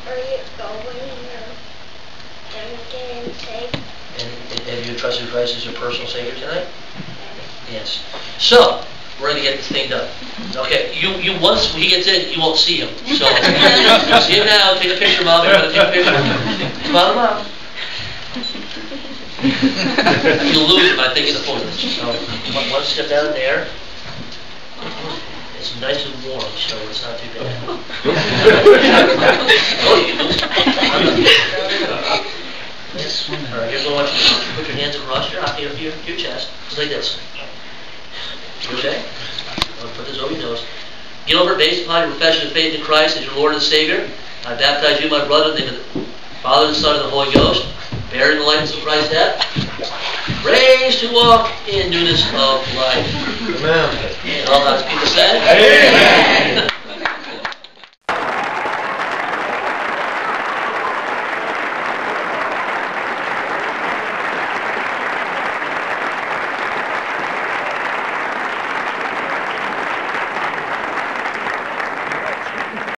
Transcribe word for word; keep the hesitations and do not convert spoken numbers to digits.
Are you going or getting saved? And have you trusted Christ as your personal Savior tonight? Yes. So, we're going to get this thing done. Okay, you, you once he gets in, you won't see him. So, you'll see him now. Take a picture, Mom. You're going to take a picture. Come on, Mom. You'll lose him, I think, in the photos. So, one, one step down there. It's nice and warm, so it's not too bad. Oh, you can lose him. Yes. All right, here's what I want you to do. Put your hands across your, your, your, your chest, just like this. Okay? I'll put this over your nose. Get over it based upon your profession of faith in Christ as your Lord and Savior. I baptize you, my brother, in the name of the Father, the Son, and the Holy Ghost. Bearing the likeness of Christ's death. Raised to walk in newness of life. Amen. And all God's people said, Amen.